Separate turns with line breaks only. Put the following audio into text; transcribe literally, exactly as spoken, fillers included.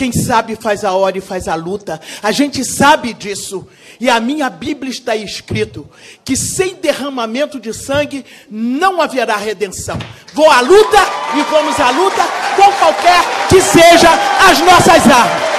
Quem sabe faz a hora e faz a luta. A gente sabe disso. E a minha Bíblia está escrito que sem derramamento de sangue não haverá redenção. Vou à luta e vamos à luta com qualquer que seja as nossas armas.